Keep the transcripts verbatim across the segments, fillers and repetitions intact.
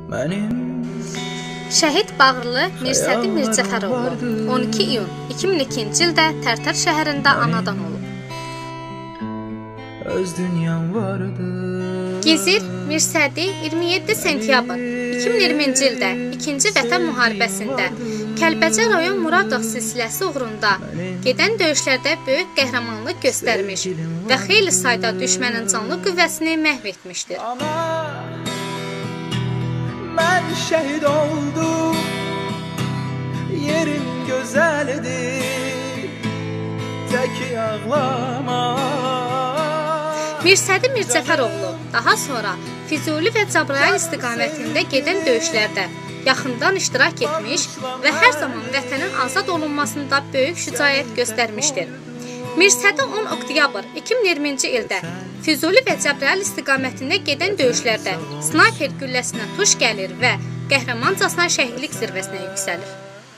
Şəhid Bağırlı Mirsədi Mircəfəroğlu on iki iyun iki min ikinci ildə Tərtər şəhərində anadan olub. Öz dünyam vardı. Gizir Mirsədi iyirmi yeddi sentyabr iki min iyirminci ildə ikinci Vətən müharibəsində Kəlbəcər rayon Muradov silsiləsi uğrunda gedən döyüşlərdə böyük qəhrəmanlıq göstərmiş və xeyli sayda düşmənin canlı qüvvəsini məhv etmişdir. Mən şəhid oldum, yerim gözəldir, təki ağlama. Mirsədi Mircəfəroğlu daha sonra Füzuli və Cəbrayıl istiqamətində gedən döyüşlərdə yaxından iştirak etmiş və hər zaman vətənin azad olunmasında böyük şücaət göstərmişdir. Mirsədi on oktyabr iki min iyirminci ildə Füzuli və Cəbrayıl istiqamətində gedən döyüşlərdə snayper gülləsinə tuş gəlir və qəhrəmancasına şəhidlik zirvəsinə yüksəlir.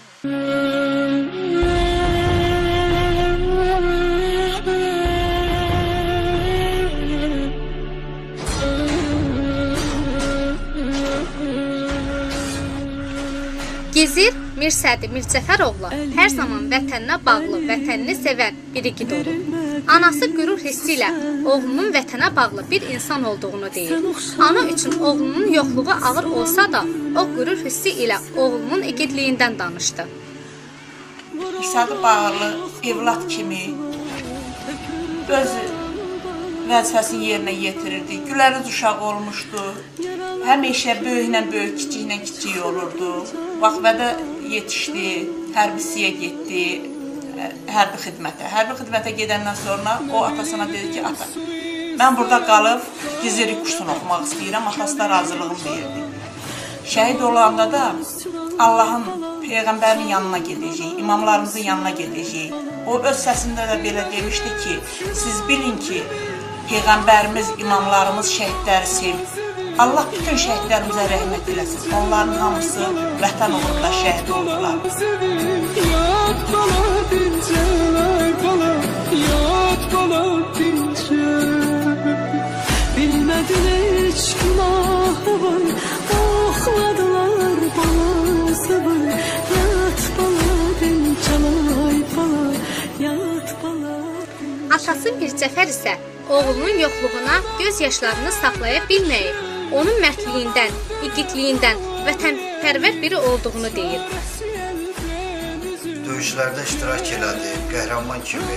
Gizir Mirsədi Mircəfəroğlu hər zaman vətəninə bağlı, vətənini sevən bir igid olub. Anası qürur hissi ilə oğlunun vətənə bağlı bir insan olduğunu deyir. Ana üçün oğlunun yoxluğu ağır olsa da, o qürur hissi ilə oğlunun igidliyindən danışdı. Mirsədi Bağırlı evlad kimi öz vəzifəsini yerinə yetirirdi. Güləriz uşaq olmuşdu. Həmişə böyüklə böyük, kiçiklə kiçik olurdu. Vaxtbədə yetişdi, hərbisiyə getdi, hərbi xidmətə. Hərbi xidmətə gedəndən sonra o atasına dedi ki, ata, mən burada qalıb Giziri kursunu oxumaq istəyirəm, atası da razılığını verdi. Şəhid olanda da Allahın, Peyğəmbərin yanına gedəcək, imamlarımızın yanına gedəcək. O öz səsində də belə demişdi ki, siz bilin ki, Peyğəmbərimiz, imamlarımız şəhidləri sevir. Allah bütün şəhidlərimizə rəhmət eləsin. Onların hamısı vətən uğrunda şəhid oldular. Yad bala dincə, bala, yad bala dincə. Bilmədin heç günahı var, oxladılar balası var. Yad bala dincə, bala, yad bala dincə. Atası Mircəfər isə oğlunun yoxluğuna göz yaşlarını saxlaya bilməyib. Onun mərdliyindən, igidliyindən, vətənpərvər biri olduğunu deyir. Döyüşlərdə iştirak elədi, qəhrəman kimi,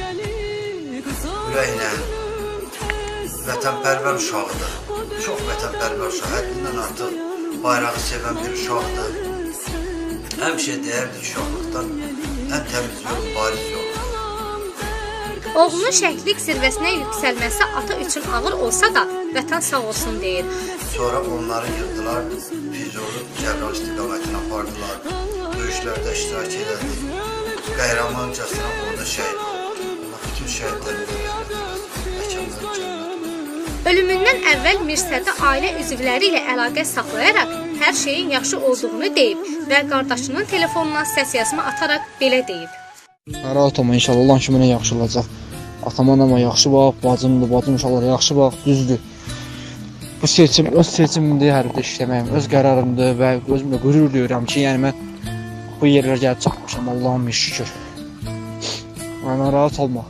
ürəklə, vətənpərvər uşaqdır. Çox vətənpərvər uşaq, həddindən artıq bayrağı sevən bir uşaqdır. Həmişə deyərdi uşaqlıqdan ən təmiz yol, bariz yol. Oğlunun şəhidlik zirvəsinə yüksəlməsi ata üçün ağır olsa da vətən sağ olsun deyir. Sonra onları yığdılar, Füzuli Cəbrayıl istiqamətinə apardılar, döyüşlərdə iştirak elədi, qəhrəmancasına orada şəhid oldu. Allah bütün şəhidlərini rəhmət eləsin, məkanları cənnət olsun. Ölümündən əvvəl Mirsədi ailə üzvləri ilə əlaqə saxlayaraq hər şeyin yaxşı olduğunu deyib və qardaşının telefonuna səs yazma ataraq belə deyib. Rahat olma, inşallah olan ki, mənə yaxşı olacaq. Atama amma yaxşı bax, bacımdır, bacım inşallah yaxşı bax, düzdür. Bu seçim, öz seçimimdir hərbidə işləməyim, öz qərarımdır və özümlə qürur duyuram ki, yəni mən bu yerlərə gəlib çatmışam, Allah'ım şükür. Mənə rahat olma.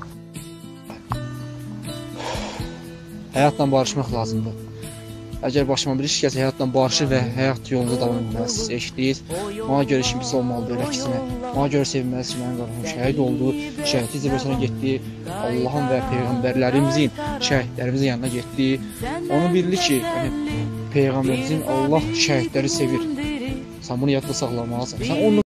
Həyatla barışmaq lazımdır. Əgər başıma bir iş gəlsə, həyatla barışı və həyat yolunda davam etməliyiz, seçdiyiz. Mənə görə işimiz olmalıdır, əksinə. Mənə görə sevinməliyiz ki, mənim qardaşım şəhid oldu, şəhidlik zirvəsinə getdi, Allahın və Peyğəmbərlərimizin, şəhidlərimizin yanına getdi. Onu bildi ki, yəni, Peyğəmbərimizin Allah şəhidləri sevir. Sən bunu yadda saxlamalısan.